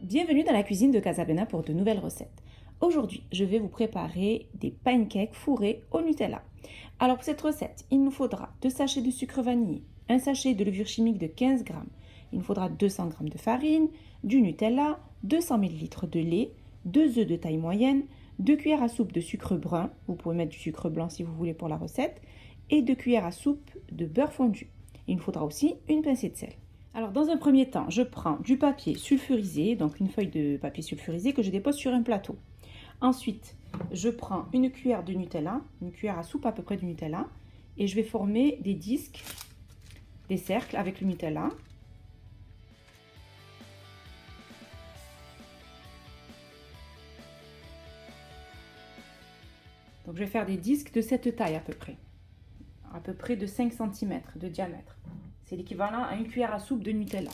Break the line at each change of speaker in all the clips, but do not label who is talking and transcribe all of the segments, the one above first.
Bienvenue dans la cuisine de Casablanca pour de nouvelles recettes. Aujourd'hui, je vais vous préparer des pancakes fourrés au Nutella. Alors pour cette recette, il nous faudra 2 sachets de sucre vanillé, un sachet de levure chimique de 15 g, il nous faudra 200 g de farine, du Nutella, 200 ml de lait, 2 œufs de taille moyenne, 2 cuillères à soupe de sucre brun, vous pouvez mettre du sucre blanc si vous voulez pour la recette, et 2 cuillères à soupe de beurre fondu. Il nous faudra aussi une pincée de sel. Alors dans un premier temps, je prends du papier sulfurisé, donc une feuille de papier sulfurisé que je dépose sur un plateau. Ensuite, je prends une cuillère de Nutella, une cuillère à soupe à peu près de Nutella, et je vais former des disques, des cercles avec le Nutella. Donc je vais faire des disques de cette taille à peu près de 5 cm de diamètre. C'est l'équivalent à une cuillère à soupe de Nutella.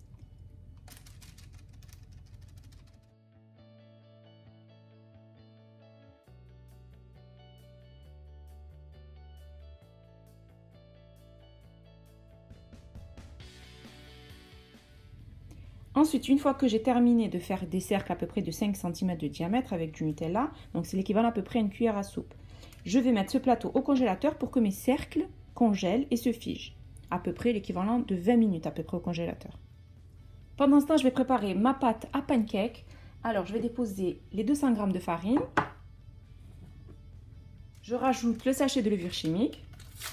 Ensuite, une fois que j'ai terminé de faire des cercles à peu près de 5 cm de diamètre avec du Nutella, donc c'est l'équivalent à peu près à une cuillère à soupe, je vais mettre ce plateau au congélateur pour que mes cercles congèlent et se figent. À peu près l'équivalent de 20 minutes à peu près au congélateur. Pendant ce temps, je vais préparer ma pâte à pancake. Alors, je vais déposer les 200 g de farine. Je rajoute le sachet de levure chimique.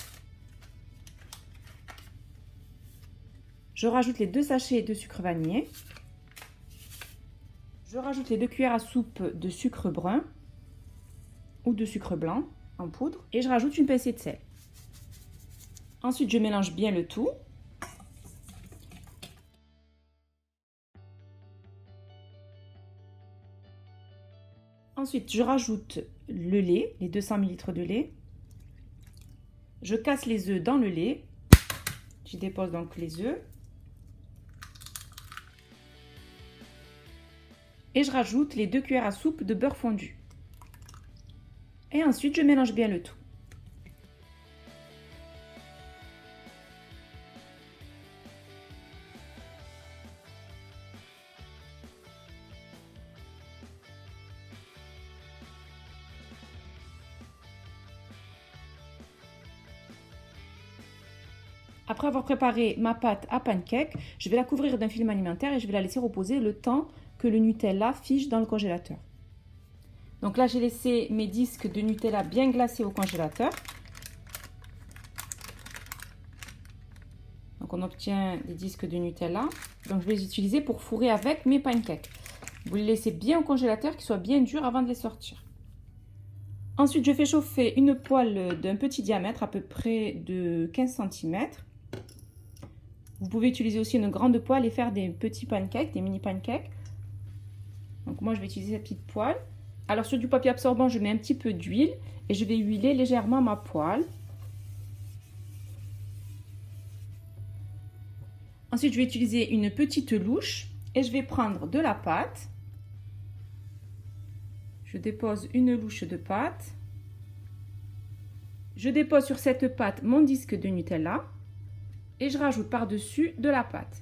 Je rajoute les 2 sachets de sucre vanillé. Je rajoute les 2 cuillères à soupe de sucre brun ou de sucre blanc en poudre. Et je rajoute une pincée de sel. Ensuite, je mélange bien le tout. Ensuite, je rajoute le lait, les 200 ml de lait. Je casse les œufs dans le lait. Je dépose donc les œufs. Et je rajoute les 2 cuillères à soupe de beurre fondu. Et ensuite, je mélange bien le tout. Après avoir préparé ma pâte à pancake, je vais la couvrir d'un film alimentaire et je vais la laisser reposer le temps que le Nutella fige dans le congélateur. Donc là, j'ai laissé mes disques de Nutella bien glacés au congélateur. Donc on obtient des disques de Nutella. Donc je vais les utiliser pour fourrer avec mes pancakes. Vous les laissez bien au congélateur, qu'ils soient bien durs avant de les sortir. Ensuite, je fais chauffer une poêle d'un petit diamètre, à peu près de 15 cm. Vous pouvez utiliser aussi une grande poêle et faire des petits pancakes, des mini pancakes. Donc moi, je vais utiliser cette petite poêle. Alors sur du papier absorbant, je mets un petit peu d'huile et je vais huiler légèrement ma poêle. Ensuite, je vais utiliser une petite louche et je vais prendre de la pâte. Je dépose une louche de pâte. Je dépose sur cette pâte mon disque de Nutella et je rajoute par-dessus de la pâte.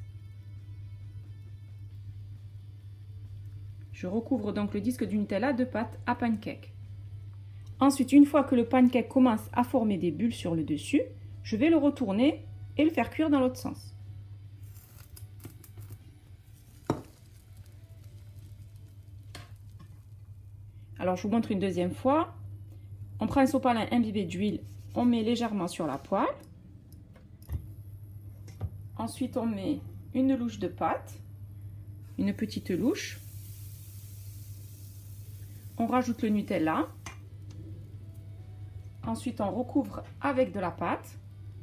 Je recouvre donc le disque du Nutella de pâte à pancake. Ensuite, une fois que le pancake commence à former des bulles sur le dessus, je vais le retourner et le faire cuire dans l'autre sens. Alors, je vous montre une deuxième fois. On prend un sopalin imbibé d'huile, on met légèrement sur la poêle. Ensuite, on met une louche de pâte, une petite louche. On rajoute le Nutella. Ensuite, on recouvre avec de la pâte.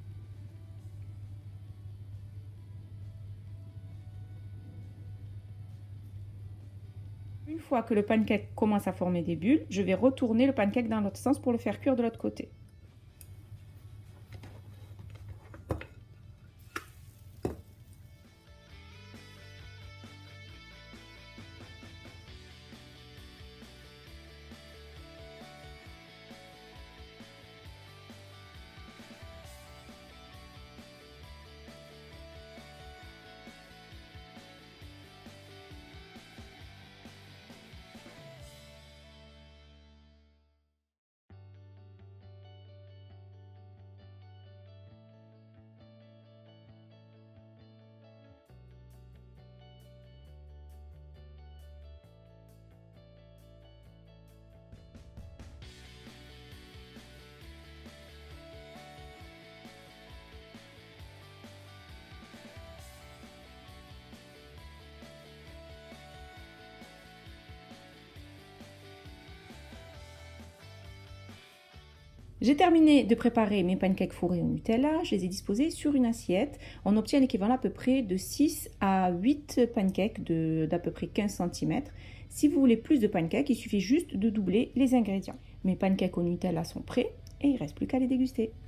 Une fois que le pancake commence à former des bulles, je vais retourner le pancake dans l'autre sens pour le faire cuire de l'autre côté. J'ai terminé de préparer mes pancakes fourrés au Nutella, je les ai disposés sur une assiette. On obtient l'équivalent à peu près de 6 à 8 pancakes d'à peu près 15 cm. Si vous voulez plus de pancakes, il suffit juste de doubler les ingrédients. Mes pancakes au Nutella sont prêts et il ne reste plus qu'à les déguster.